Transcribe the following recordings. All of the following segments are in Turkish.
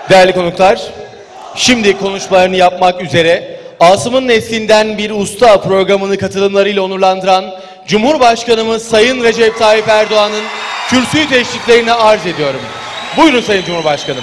Değerli konuklar, şimdi konuşmalarını yapmak üzere Asım'ın neslinden bir usta programını katılımlarıyla onurlandıran Cumhurbaşkanımız Sayın Recep Tayyip Erdoğan'ın kürsüyü teşriflerini arz ediyorum. Buyurun Sayın Cumhurbaşkanım.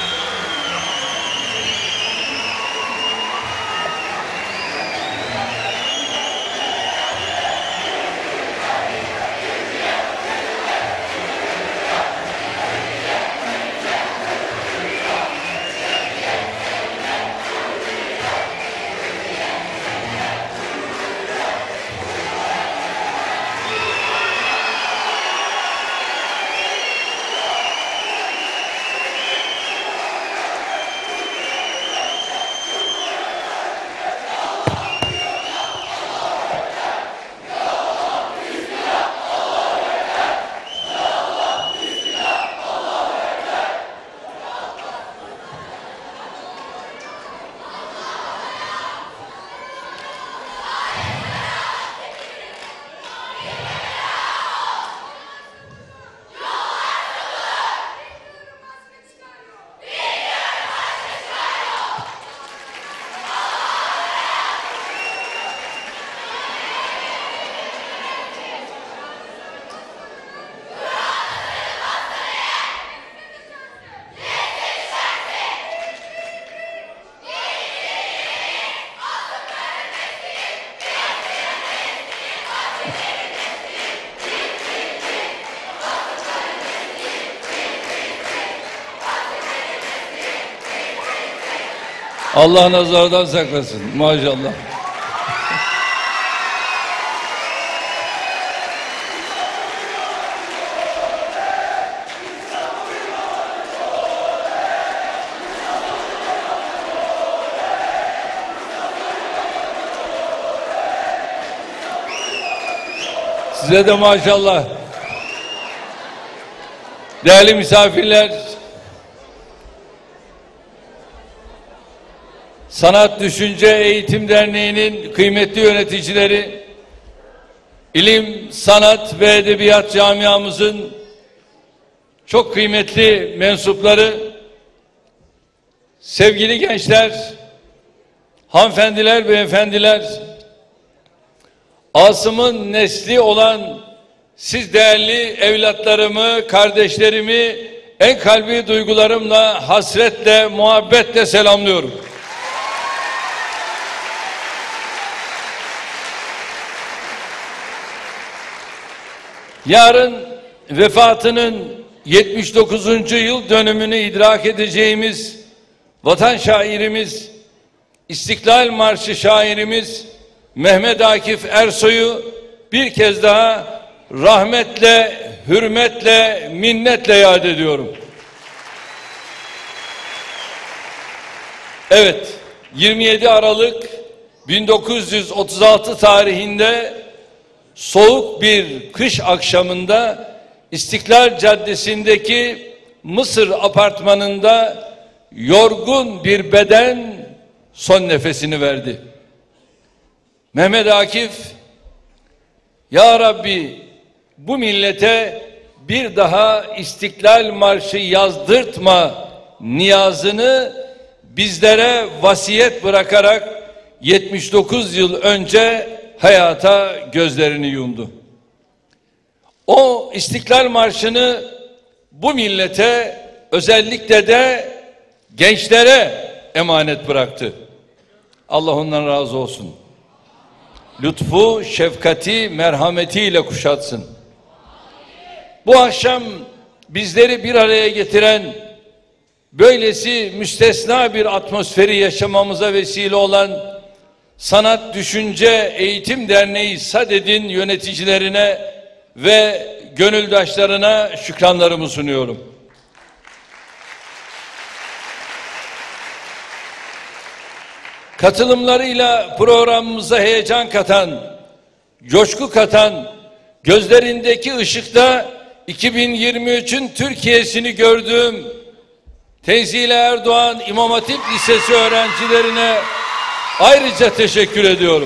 Allah nazardan saklasın. Maşallah. Size de maşallah. Değerli misafirler, Sanat Düşünce Eğitim Derneği'nin kıymetli yöneticileri, ilim, sanat ve edebiyat camiamızın çok kıymetli mensupları, sevgili gençler, hanımefendiler, beyefendiler, Asım'ın nesli olan siz değerli evlatlarımı, kardeşlerimi en kalbi duygularımla, hasretle, muhabbetle selamlıyorum. Yarın vefatının 79. yıl dönümünü idrak edeceğimiz vatan şairimiz, İstiklal Marşı şairimiz Mehmet Akif Ersoy'u bir kez daha rahmetle, hürmetle, minnetle yad ediyorum. Evet, 27 Aralık 1936 tarihinde soğuk bir kış akşamında İstiklal Caddesi'ndeki Mısır apartmanında yorgun bir beden son nefesini verdi. Mehmet Akif, "Ya Rabbi, bu millete bir daha İstiklal Marşı yazdırtma" niyazını bizlere vasiyet bırakarak 79 yıl önce hayata gözlerini yumdu. O İstiklal Marşı'nı bu millete, özellikle de gençlere emanet bıraktı. Allah ondan razı olsun. Lütfu, şefkati, merhametiyle kuşatsın. Bu akşam bizleri bir araya getiren, böylesi müstesna bir atmosferi yaşamamıza vesile olan Sanat Düşünce Eğitim Derneği SADED'in yöneticilerine ve gönüldaşlarına şükranlarımı sunuyorum. Katılımlarıyla programımıza heyecan katan, coşku katan, gözlerindeki ışıkta 2023'ün Türkiye'sini gördüğüm Tenzile Erdoğan İmam Hatip Lisesi öğrencilerine ayrıca teşekkür ediyorum.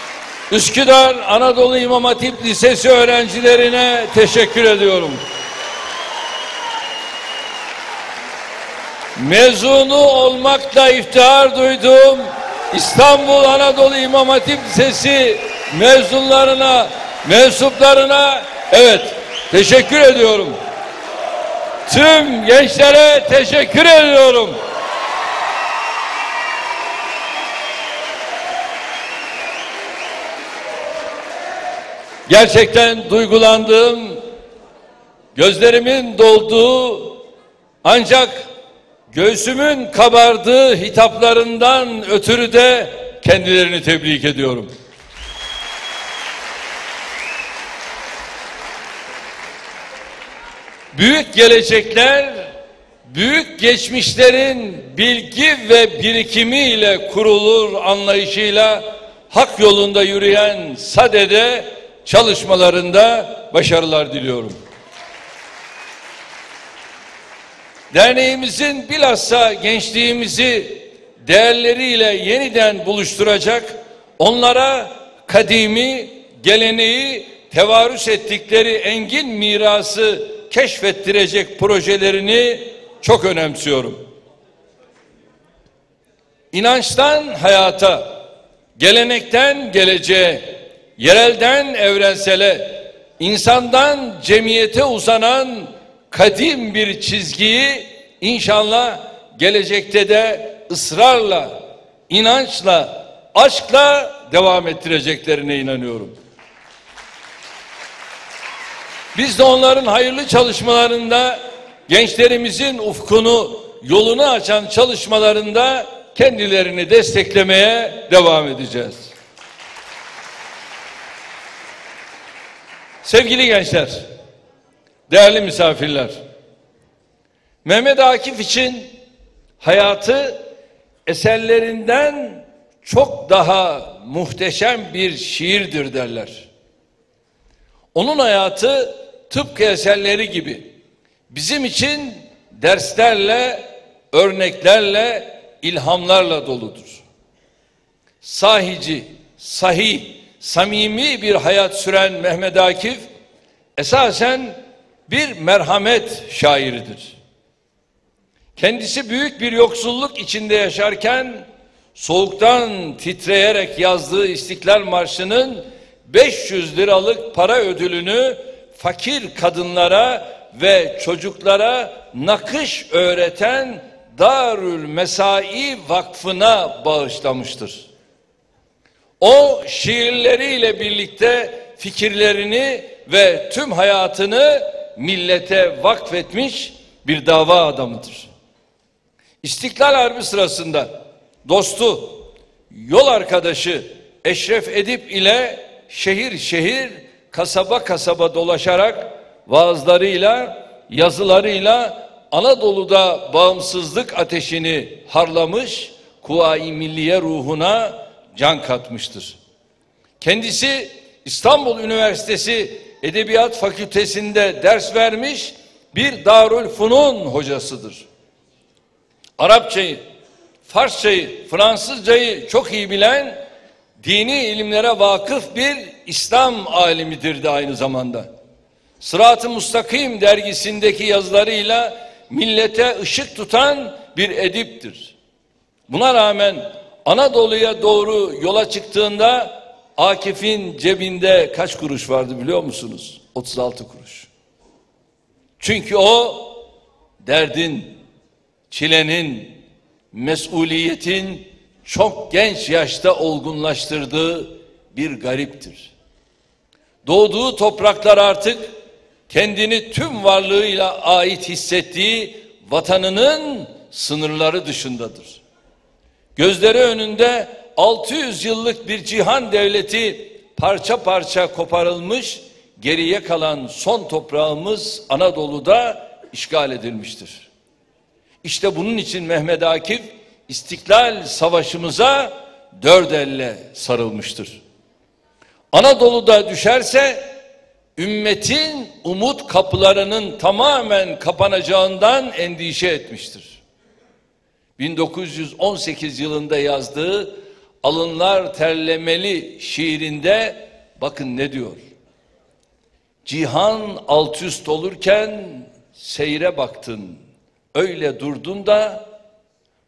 Üsküdar Anadolu İmam Hatip Lisesi öğrencilerine teşekkür ediyorum. mezunu olmakla iftihar duyduğum İstanbul Anadolu İmam Hatip Lisesi mezunlarına, mensuplarına evet teşekkür ediyorum. Tüm gençlere teşekkür ediyorum. Gerçekten duygulandığım, gözlerimin dolduğu ancak göğsümün kabardığı hitaplarından ötürü de kendilerini tebrik ediyorum. Büyük gelecekler, büyük geçmişlerin bilgi ve birikimiyle kurulur anlayışıyla hak yolunda yürüyen SADE'de çalışmalarında başarılar diliyorum. Derneğimizin bilhassa gençliğimizi değerleriyle yeniden buluşturacak, onlara kadimi, geleneği, tevarüs ettikleri engin mirası keşfettirecek projelerini çok önemsiyorum. İnançtan hayata, gelenekten geleceğe, yerelden evrensele, insandan cemiyete uzanan kadim bir çizgiyi inşallah gelecekte de ısrarla, inançla, aşkla devam ettireceklerine inanıyorum. Biz de onların hayırlı çalışmalarında, gençlerimizin ufkunu, yolunu açan çalışmalarında kendilerini desteklemeye devam edeceğiz. Sevgili gençler, değerli misafirler, Mehmet Akif için hayatı eserlerinden çok daha muhteşem bir şiirdir derler. Onun hayatı tıpkı eserleri gibi bizim için derslerle, örneklerle, ilhamlarla doludur. Sahici, sahih, samimi bir hayat süren Mehmet Akif esasen bir merhamet şairidir. Kendisi büyük bir yoksulluk içinde yaşarken soğuktan titreyerek yazdığı İstiklal Marşı'nın 500 liralık para ödülünü fakir kadınlara ve çocuklara nakış öğreten Darül Mesai Vakfı'na bağışlamıştır. O şiirleriyle birlikte fikirlerini ve tüm hayatını millete vakfetmiş bir dava adamıdır. İstiklal Harbi sırasında dostu, yol arkadaşı Eşref Edip ile şehir şehir, kasaba kasaba dolaşarak vaazlarıyla, yazılarıyla Anadolu'da bağımsızlık ateşini harlamış, Kuvayi Milliye ruhuna can katmıştır. Kendisi İstanbul Üniversitesi Edebiyat Fakültesi'nde ders vermiş bir Darülfünun hocasıdır. Arapçayı, Farsçayı, Fransızcayı çok iyi bilen, dini ilimlere vakıf bir İslam alimidir de aynı zamanda. Sırat-ı Mustakim dergisindeki yazılarıyla millete ışık tutan bir ediptir. Buna rağmen Anadolu'ya doğru yola çıktığında Akif'in cebinde kaç kuruş vardı biliyor musunuz? 36 kuruş. Çünkü o derdin, çilenin, mesuliyetin çok genç yaşta olgunlaştırdığı bir gariptir. Doğduğu topraklar artık kendini tüm varlığıyla ait hissettiği vatanının sınırları dışındadır. Gözleri önünde 600 yıllık bir cihan devleti parça parça koparılmış, geriye kalan son toprağımız Anadolu'da işgal edilmiştir. İşte bunun için Mehmet Akif İstiklal Savaşımıza dört elle sarılmıştır. Anadolu'da düşerse ümmetin umut kapılarının tamamen kapanacağından endişe etmiştir. 1918 yılında yazdığı Alınlar Terlemeli şiirinde bakın ne diyor? Cihan alt üst olurken seyre baktın, öyle durdun da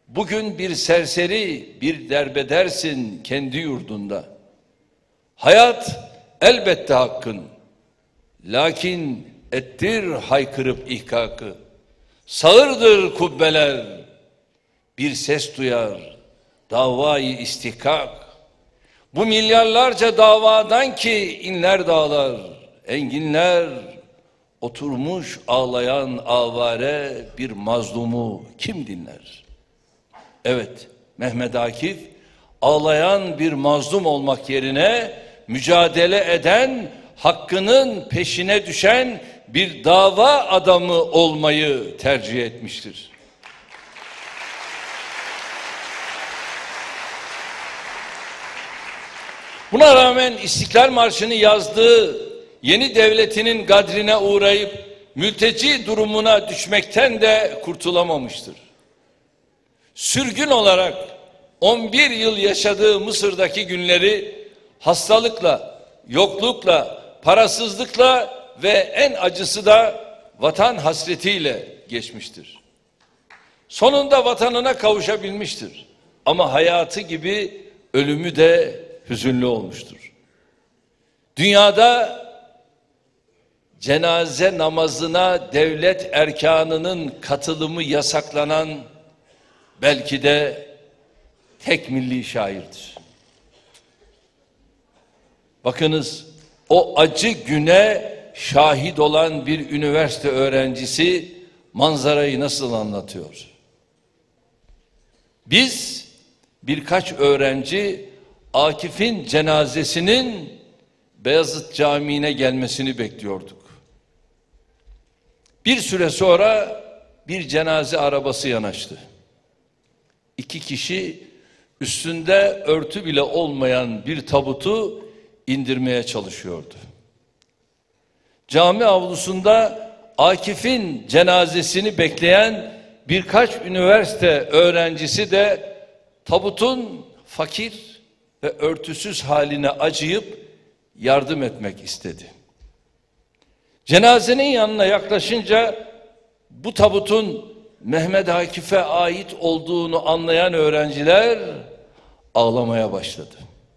Bugün bir serseri, bir derbedersin kendi yurdunda. Hayat elbette hakkın. Lakin ettir haykırıp ihkakı. Sağırdır kubbeler. Bir ses duyar davayı istihkak. Bu milyarlarca davadan ki inler dağlar, enginler, oturmuş ağlayan avare bir mazlumu kim dinler? Evet, Mehmet Akif ağlayan bir mazlum olmak yerine mücadele eden, hakkının peşine düşen bir dava adamı olmayı tercih etmiştir. Buna rağmen İstiklal Marşı'nı yazdığı yeni devletinin gadrine uğrayıp mülteci durumuna düşmekten de kurtulamamıştır. Sürgün olarak 11 yıl yaşadığı Mısır'daki günleri hastalıkla, yoklukla, parasızlıkla ve en acısı da vatan hasretiyle geçmiştir. Sonunda vatanına kavuşabilmiştir. Ama hayatı gibi ölümü de hüzünlü olmuştur. Dünyada cenaze namazına devlet erkanının katılımı yasaklanan belki de tek milli şairdir. Bakınız, o acı güne şahit olan bir üniversite öğrencisi manzarayı nasıl anlatıyor? Biz birkaç öğrenci Akif'in cenazesinin Beyazıt Camii'ne gelmesini bekliyorduk. Bir süre sonra bir cenaze arabası yanaştı. 2 kişi üstünde örtü bile olmayan bir tabutu indirmeye çalışıyordu. Cami avlusunda Akif'in cenazesini bekleyen birkaç üniversite öğrencisi de tabutun fakir ve örtüsüz haline acıyıp yardım etmek istedi. Cenazenin yanına yaklaşınca bu tabutun Mehmet Akif'e ait olduğunu anlayan öğrenciler ağlamaya başladı.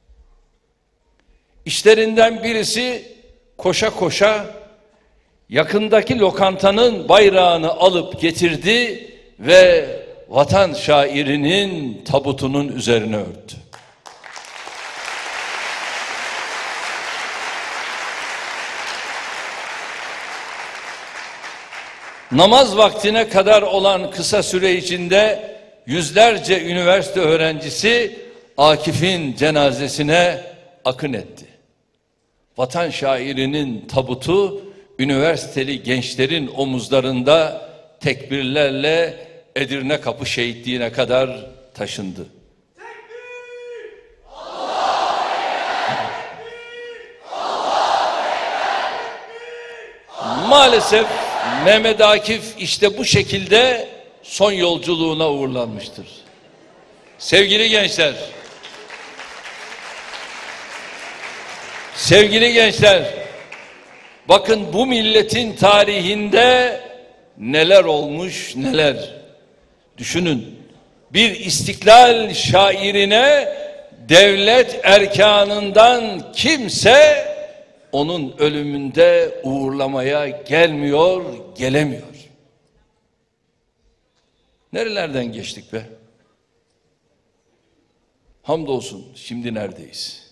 İşlerinden birisi koşa koşa yakındaki lokantanın bayrağını alıp getirdi ve vatan şairinin tabutunun üzerine örttü. Namaz vaktine kadar olan kısa süre içinde yüzlerce üniversite öğrencisi Akif'in cenazesine akın etti. Vatan şairinin tabutu üniversiteli gençlerin omuzlarında tekbirlerle Edirne Kapı Şehitliği'ne kadar taşındı. Maalesef Mehmet Akif işte bu şekilde son yolculuğuna uğurlanmıştır. Sevgili gençler, bakın bu milletin tarihinde neler olmuş neler. Düşünün, bir istiklal şairine devlet erkanından kimse onun ölümünde uğurlamaya gelmiyor, gelemiyor. Nerelerden geçtik be? Hamdolsun şimdi neredeyiz?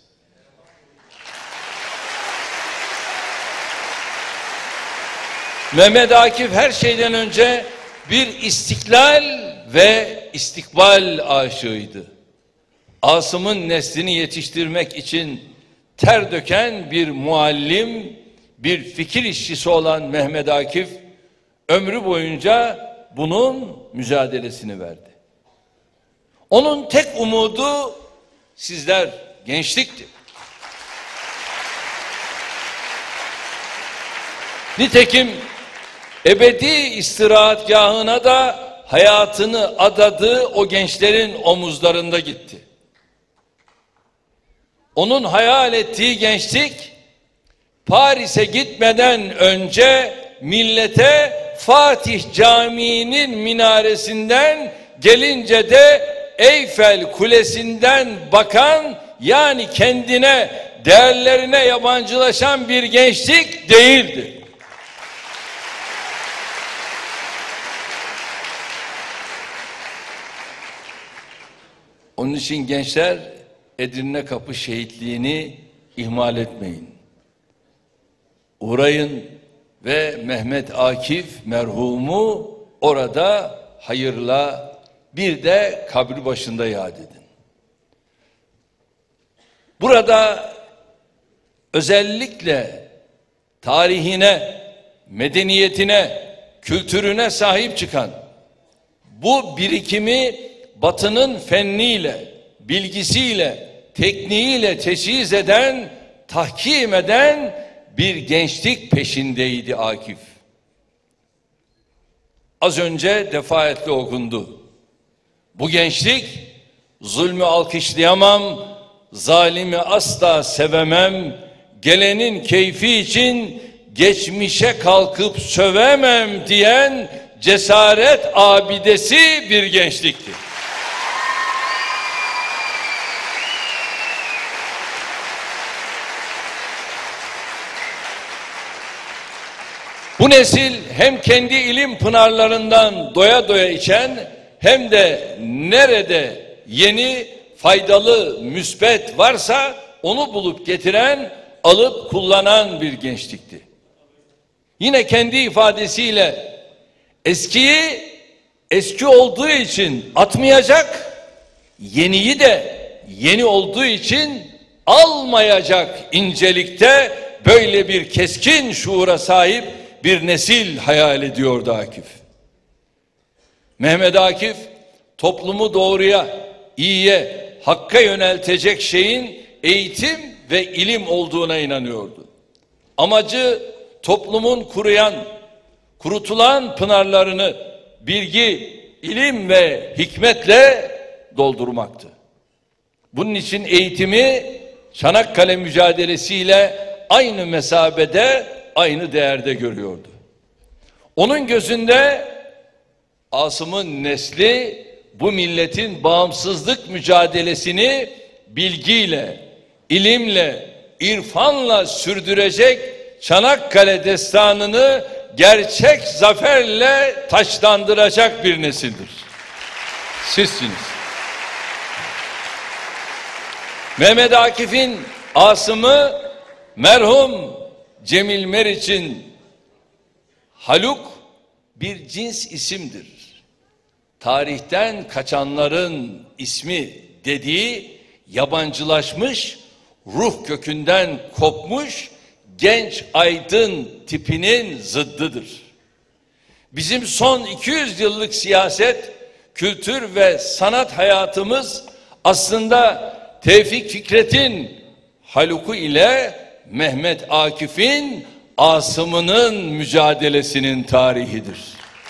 Mehmet Akif her şeyden önce bir istiklal ve istikbal aşığıydı. Asım'ın neslini yetiştirmek için ter döken bir muallim, bir fikir işçisi olan Mehmet Akif ömrü boyunca bunun mücadelesini verdi. Onun tek umudu sizler, gençlikti. Nitekim ebedi istirahatgahına da hayatını adadığı o gençlerin omuzlarında gitti. Onun hayal ettiği gençlik Paris'e gitmeden önce millete Fatih Camii'nin minaresinden gelince de Eyfel Kulesi'nden bakan, yani kendine, değerlerine yabancılaşan bir gençlik değildi. Onun için gençler, Edirne Kapı şehitliğini ihmal etmeyin. Uğrayın ve Mehmet Akif merhumu orada hayırla, bir de kabri başında yad edin. Burada özellikle tarihine, medeniyetine, kültürüne sahip çıkan, bu birikimi Batı'nın fenniyle, bilgisiyle, tekniğiyle teçhiz eden, tahkim eden bir gençlik peşindeydi Akif. Az önce defaatle okundu. Bu gençlik, zulmü alkışlayamam, zalimi asla sevemem, gelenin keyfi için geçmişe kalkıp sövemem diyen cesaret abidesi bir gençlikti. Bu nesil hem kendi ilim pınarlarından doya doya içen, hem de nerede yeni, faydalı, müsbet varsa onu bulup getiren, alıp kullanan bir gençlikti. Yine kendi ifadesiyle eskiyi eski olduğu için atmayacak, yeniyi de yeni olduğu için almayacak incelikte böyle bir keskin şuura sahip bir nesil hayal ediyordu Akif. Mehmet Akif, toplumu doğruya, iyiye, hakka yöneltecek şeyin eğitim ve ilim olduğuna inanıyordu. Amacı toplumun kurutulan pınarlarını bilgi, ilim ve hikmetle doldurmaktı. Bunun için eğitimi Çanakkale mücadelesiyle aynı mesabede, aynı değerde görüyordu. Onun gözünde Asım'ın nesli bu milletin bağımsızlık mücadelesini bilgiyle, ilimle, irfanla sürdürecek, Çanakkale destanını gerçek zaferle taçlandıracak bir nesildir. Sizsiniz. Mehmet Akif'in Asım'ı merhum Cemil Meriç'in Haluk bir cins isimdir. Tarihten kaçanların ismi dediği, yabancılaşmış, ruh kökünden kopmuş, genç aydın tipinin zıddıdır. Bizim son 200 yıllık siyaset, kültür ve sanat hayatımız aslında Tevfik Fikret'in Haluk'u ile Mehmet Akif'in Asım'ının mücadelesinin tarihidir.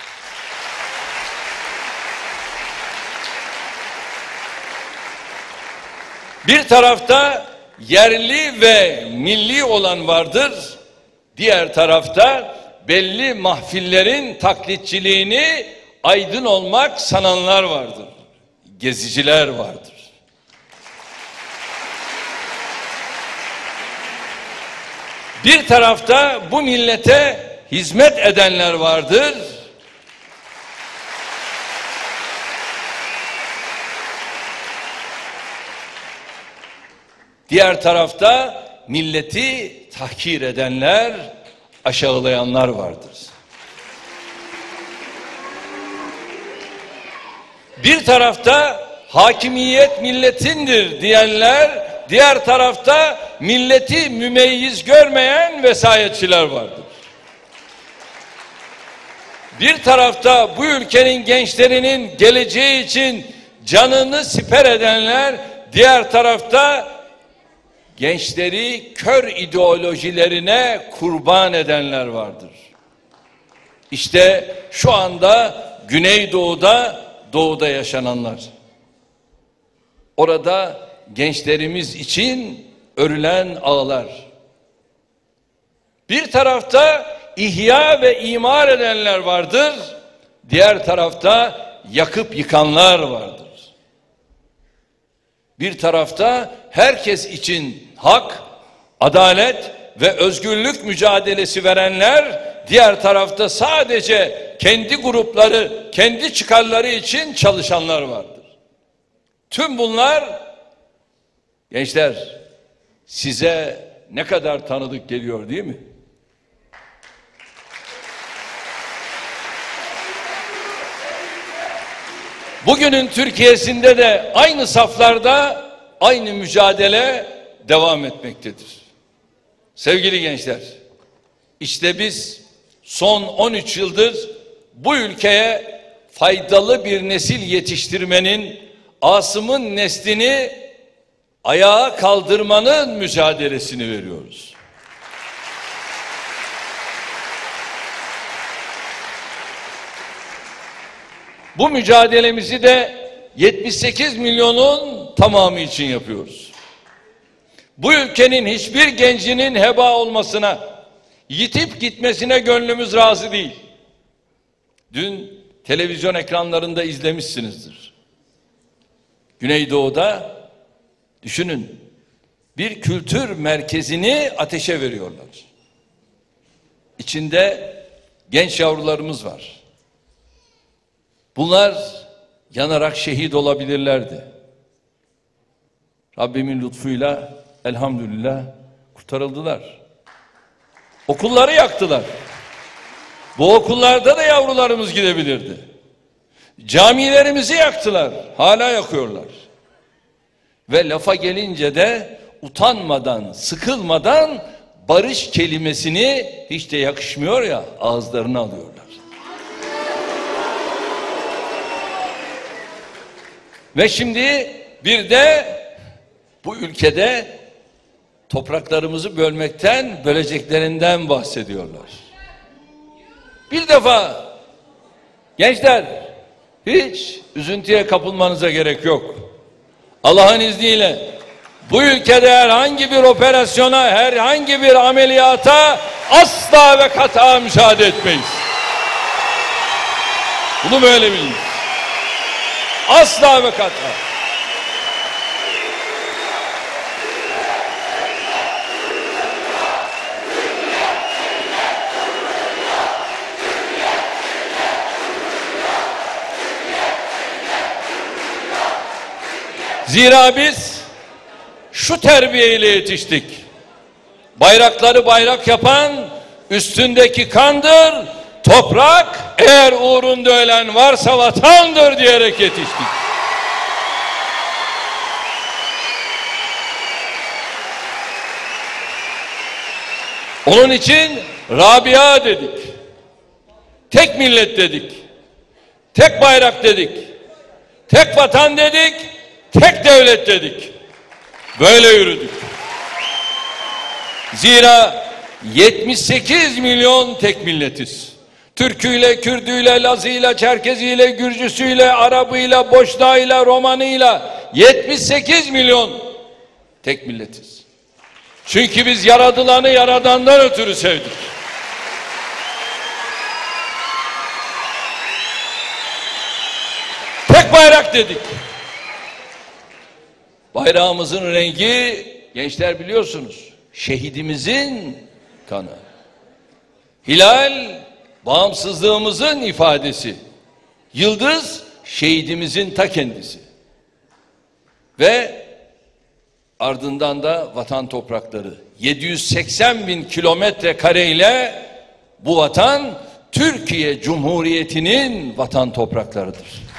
Bir tarafta yerli ve milli olan vardır, diğer tarafta belli mahfillerin taklitçiliğini aydın olmak sananlar vardır, geziciler vardır. Bir tarafta bu millete hizmet edenler vardır. Diğer tarafta milleti tahkir edenler, aşağılayanlar vardır. Bir tarafta hakimiyet milletindir diyenler, diğer tarafta milleti mümeyyiz görmeyen vesayetçiler vardır. Bir tarafta bu ülkenin gençlerinin geleceği için canını siper edenler, diğer tarafta gençleri kör ideolojilerine kurban edenler vardır. İşte şu anda Güneydoğu'da, doğuda yaşananlar. Orada gençlerimiz için örülen ağlar. Bir tarafta ihya ve imar edenler vardır. Diğer tarafta yakıp yıkanlar vardır. Bir tarafta herkes için hak, adalet ve özgürlük mücadelesi verenler, diğer tarafta sadece kendi grupları, kendi çıkarları için çalışanlar vardır. Tüm bunlar, gençler, size ne kadar tanıdık geliyor değil mi? Bugünün Türkiye'sinde de aynı saflarda aynı mücadele devam etmektedir. Sevgili gençler, işte biz son 13 yıldır bu ülkeye faydalı bir nesil yetiştirmenin, Asım'ın neslini ayağa kaldırmanın mücadelesini veriyoruz. Bu mücadelemizi de 78 milyonun tamamı için yapıyoruz. Bu ülkenin hiçbir gencinin heba olmasına, yitip gitmesine gönlümüz razı değil. Dün televizyon ekranlarında izlemişsinizdir. Güneydoğu'da düşünün, bir kültür merkezini ateşe veriyorlar. İçinde genç yavrularımız var. Bunlar yanarak şehit olabilirlerdi. Rabbimin lütfuyla elhamdülillah kurtarıldılar. Okulları yaktılar. Bu okullarda da yavrularımız gidebilirdi. Camilerimizi yaktılar. Hala yakıyorlar. Ve lafa gelince de utanmadan, sıkılmadan barış kelimesini, hiç de yakışmıyor ya, ağızlarına alıyorlar. Ve şimdi bir de bu ülkede topraklarımızı bölmekten, böleceklerinden bahsediyorlar. Bir defa gençler, hiç üzüntüye kapılmanıza gerek yok. Allah'ın izniyle bu ülkede herhangi bir operasyona, herhangi bir ameliyata asla ve kata müsaade etmeyiz. Bunu böyle bilin. Asla ve kata. Zira biz şu terbiyeyle yetiştik. Bayrakları bayrak yapan üstündeki kandır, toprak eğer uğrunda ölen varsa vatandır diyerek yetiştik. Onun için Rabia dedik. Tek millet dedik. Tek bayrak dedik. Tek vatan dedik. Tek devlet dedik. Böyle yürüdük. Zira 78 milyon tek milletiz. Türküyle, Kürdüyle, Lazıyla, Çerkeziyle, Gürcüsüyle, Arabıyla, Boşnağıyla, Romanıyla 78 milyon tek milletiz. Çünkü biz yaradılanı yaradandan ötürü sevdik. Tek bayrak dedik. Bayrağımızın rengi, gençler biliyorsunuz, şehidimizin kanı. Hilal, bağımsızlığımızın ifadesi. Yıldız, şehidimizin ta kendisi. Ve ardından da vatan toprakları. 780 bin kilometre kareyle bu vatan, Türkiye Cumhuriyeti'nin vatan topraklarıdır.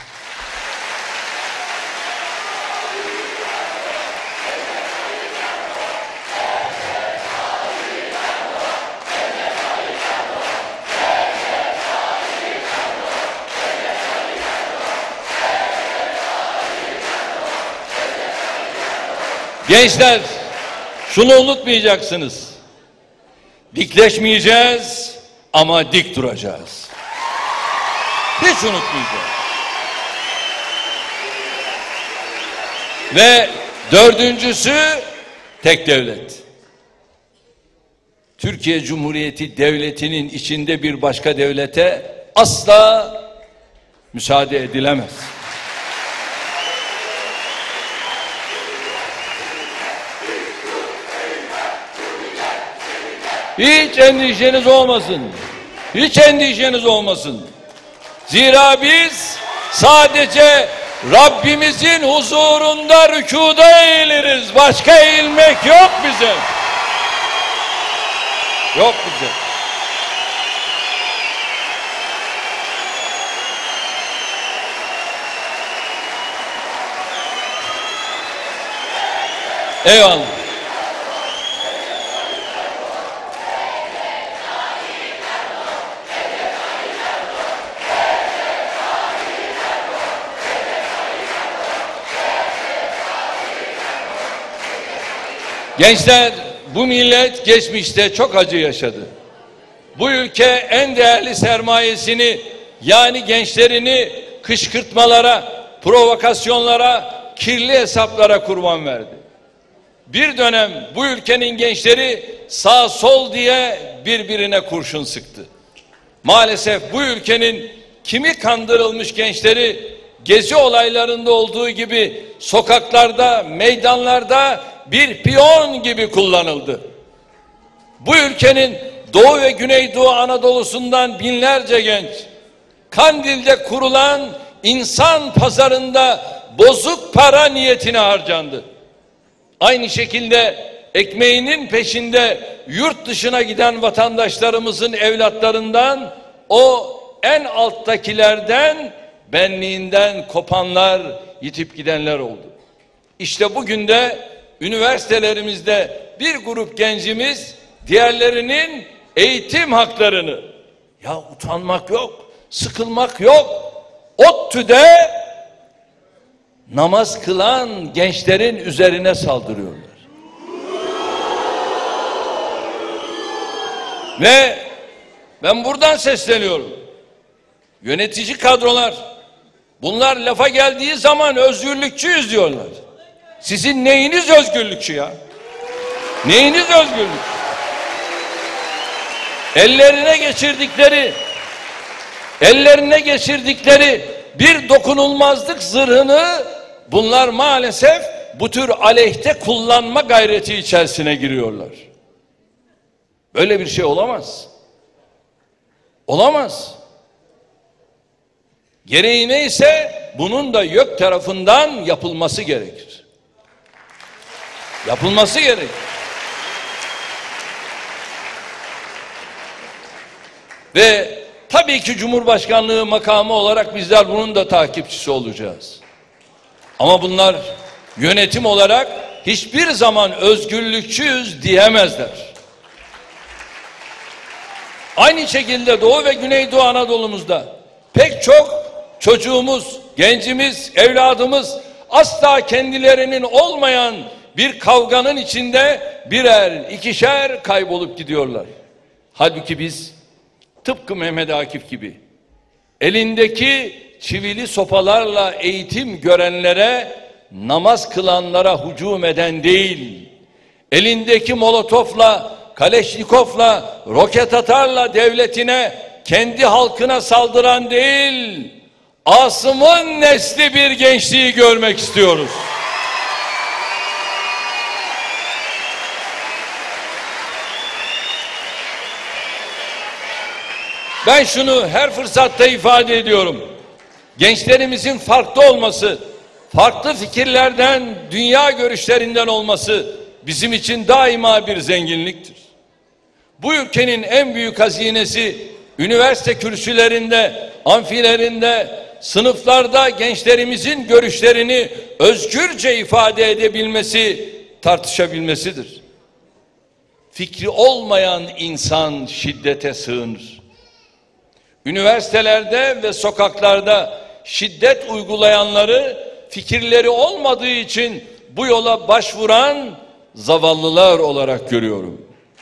Gençler, şunu unutmayacaksınız. Dikleşmeyeceğiz ama dik duracağız. Hiç unutmayacağız. Ve dördüncüsü tek devlet. Türkiye Cumhuriyeti Devleti'nin içinde bir başka devlete asla müsaade edilemez. Hiç endişeniz olmasın. Hiç endişeniz olmasın. Zira biz sadece Rabbimizin huzurunda rükuda eğiliriz. Başka eğilmek yok bize. Yok bize. Eyvallah. Gençler, bu millet geçmişte çok acı yaşadı. Bu ülke en değerli sermayesini, yani gençlerini kışkırtmalara, provokasyonlara, kirli hesaplara kurban verdi. Bir dönem bu ülkenin gençleri sağ sol diye birbirine kurşun sıktı. Maalesef bu ülkenin kimi kandırılmış gençleri gezi olaylarında olduğu gibi sokaklarda, meydanlarda bir piyon gibi kullanıldı. Bu ülkenin Doğu ve Güneydoğu Anadolu'sundan binlerce genç Kandil'de kurulan insan pazarında bozuk para niyetine harcandı. Aynı şekilde ekmeğinin peşinde yurt dışına giden vatandaşlarımızın evlatlarından, o en alttakilerden, benliğinden kopanlar, yitip gidenler oldu. İşte bugün de üniversitelerimizde bir grup gencimiz diğerlerinin eğitim haklarını, ya utanmak yok, sıkılmak yok, ODTÜ'de namaz kılan gençlerin üzerine saldırıyorlar. Ve ben buradan sesleniyorum. Yönetici kadrolar, bunlar lafa geldiği zaman özgürlükçüyüz diyorlar. Sizin neyiniz özgürlükçü ya? Neyiniz özgürlük? Ellerine geçirdikleri bir dokunulmazlık zırhını bunlar maalesef bu tür aleyhte kullanma gayreti içerisine giriyorlar. Böyle bir şey olamaz. Olamaz. Gereği neyse bunun da YÖK tarafından yapılması gerekir. Yapılması gerekir. Ve tabii ki Cumhurbaşkanlığı makamı olarak bizler bunun da takipçisi olacağız. Ama bunlar yönetim olarak hiçbir zaman özgürlükçüyüz diyemezler. Aynı şekilde Doğu ve Güneydoğu Anadolu'muzda pek çok çocuğumuz, gencimiz, evladımız asla kendilerinin olmayan bir kavganın içinde birer, ikişer kaybolup gidiyorlar. Halbuki biz tıpkı Mehmet Akif gibi elindeki çivili sopalarla eğitim görenlere, namaz kılanlara hücum eden değil, elindeki molotofla, kaleşnikovla, roket atarla devletine, kendi halkına saldıran değil, Asım'ın nesli bir gençliği görmek istiyoruz. Ben şunu her fırsatta ifade ediyorum. Gençlerimizin farklı olması, farklı fikirlerden, dünya görüşlerinden olması bizim için daima bir zenginliktir. Bu ülkenin en büyük hazinesi üniversite kürsülerinde, amfilerinde, sınıflarda gençlerimizin görüşlerini özgürce ifade edebilmesi, tartışabilmesidir. Fikri olmayan insan şiddete sığınır. Üniversitelerde ve sokaklarda şiddet uygulayanları fikirleri olmadığı için bu yola başvuran zavallılar olarak görüyorum.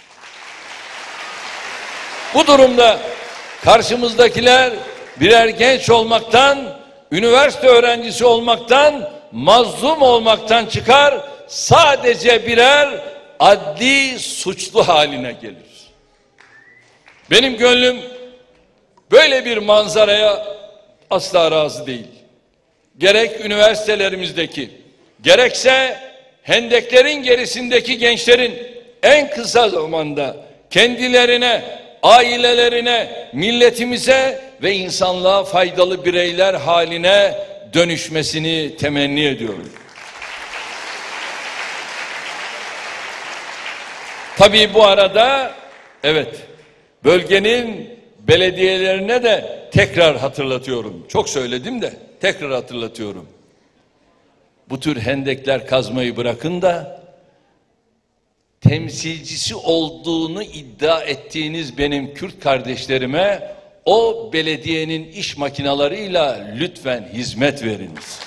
Bu durumda karşımızdakiler birer genç olmaktan, üniversite öğrencisi olmaktan, mazlum olmaktan çıkar, sadece birer adli suçlu haline gelir. Benim gönlüm böyle bir manzaraya asla razı değil. Gerek üniversitelerimizdeki, gerekse hendeklerin gerisindeki gençlerin en kısa zamanda kendilerine, ailelerine, milletimize ve insanlığa faydalı bireyler haline dönüşmesini temenni ediyorum. Tabii bu arada evet, bölgenin belediyelerine de tekrar hatırlatıyorum. Çok söyledim de tekrar hatırlatıyorum. Bu tür hendekler kazmayı bırakın da temsilcisi olduğunu iddia ettiğiniz benim Kürt kardeşlerime o belediyenin iş makinalarıyla lütfen hizmet veriniz.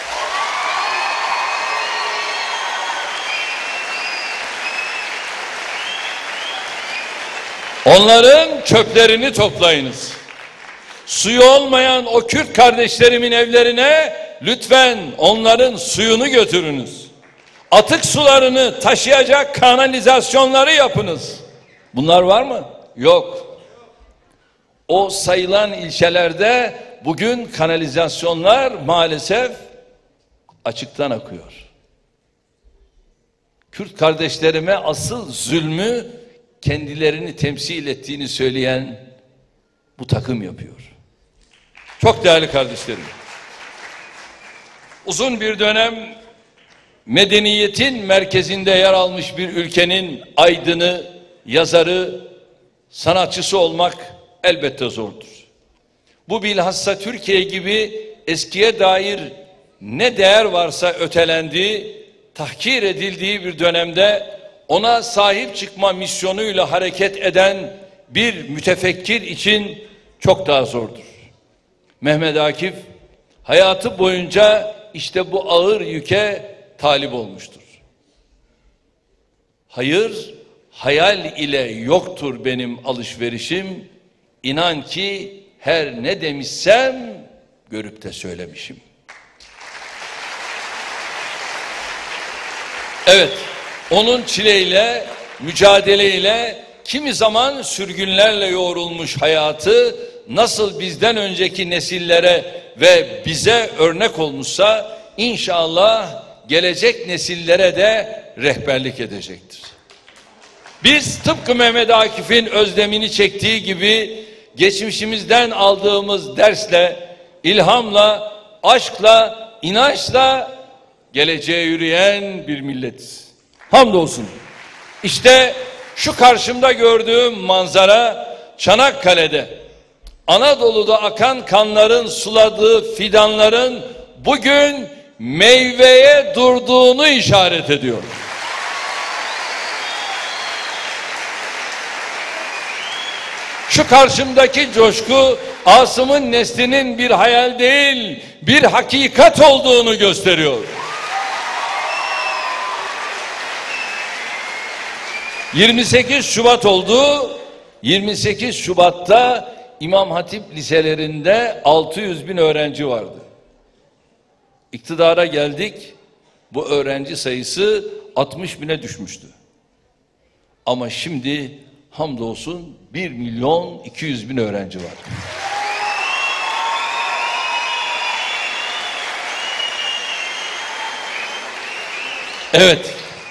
Onların çöplerini toplayınız. Suyu olmayan o Kürt kardeşlerimin evlerine lütfen onların suyunu götürünüz. Atık sularını taşıyacak kanalizasyonları yapınız. Bunlar var mı? Yok. O sayılan ilçelerde bugün kanalizasyonlar maalesef açıktan akıyor. Kürt kardeşlerime asıl zulmü kendilerini temsil ettiğini söyleyen bu takım yapıyor. Çok değerli kardeşlerim. Uzun bir dönem medeniyetin merkezinde yer almış bir ülkenin aydını, yazarı, sanatçısı olmak elbette zordur. Bu bilhassa Türkiye gibi eskiye dair ne değer varsa ötelendiği, tahkir edildiği bir dönemde ona sahip çıkma misyonuyla hareket eden bir mütefekkir için çok daha zordur. Mehmet Akif hayatı boyunca işte bu ağır yüke talip olmuştur. Hayır, hayal ile yoktur benim alışverişim. İnan ki her ne demişsem görüp de söylemişim. Evet, onun çileyle, mücadeleyle, kimi zaman sürgünlerle yoğrulmuş hayatı nasıl bizden önceki nesillere ve bize örnek olmuşsa inşallah gelecek nesillere de rehberlik edecektir. Biz tıpkı Mehmet Akif'in özlemini çektiği gibi geçmişimizden aldığımız dersle, ilhamla, aşkla, inançla geleceğe yürüyen bir milletiz. Hamdolsun. İşte şu karşımda gördüğüm manzara Çanakkale'de, Anadolu'da akan kanların suladığı fidanların bugün meyveye durduğunu işaret ediyor. Şu karşımdaki coşku Asım'ın neslinin bir hayal değil, bir hakikat olduğunu gösteriyor. 28 Şubat oldu. 28 Şubat'ta İmam Hatip liselerinde 600 bin öğrenci vardı. İktidara geldik, bu öğrenci sayısı 60 bine düşmüştü. Ama şimdi hamdolsun 1 milyon 200 bin öğrenci var. Evet,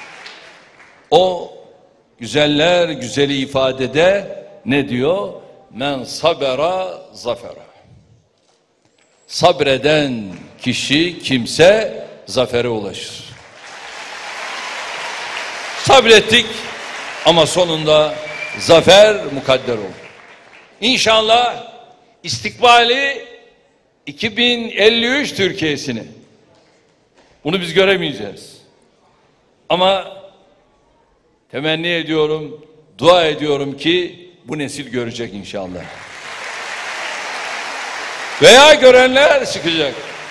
o güzeller güzeli ifadede ne diyor? Men sabera zafera. Sabreden kişi, kimse zafere ulaşır. Sabrettik ama sonunda zafer mukadder oldu. İnşallah istikbali 2053 Türkiye'sini, bunu biz göremeyeceğiz. Ama temenni ediyorum, dua ediyorum ki bu nesil görecek inşallah. Veya görenler çıkacak.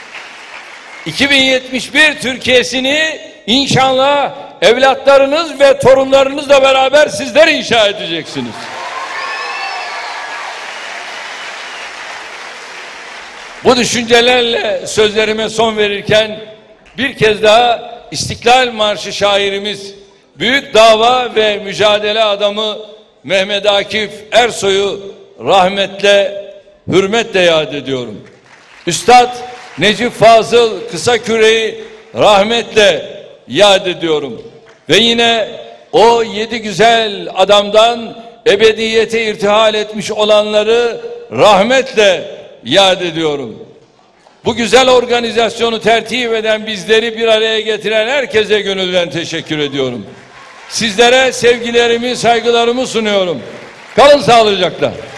2071 Türkiye'sini inşallah evlatlarınız ve torunlarınızla beraber sizler inşa edeceksiniz. Bu düşüncelerle sözlerime son verirken bir kez daha İstiklal Marşı şairimiz, büyük dava ve mücadele adamı Mehmet Akif Ersoy'u rahmetle, hürmetle yad ediyorum. Üstad Necip Fazıl Kısaküre'yi rahmetle yad ediyorum. Ve yine o 7 güzel adamdan ebediyete irtihal etmiş olanları rahmetle yad ediyorum. Bu güzel organizasyonu tertip eden, bizleri bir araya getiren herkese gönülden teşekkür ediyorum. Sizlere sevgilerimi, saygılarımı sunuyorum. Kalın sağlıcakla.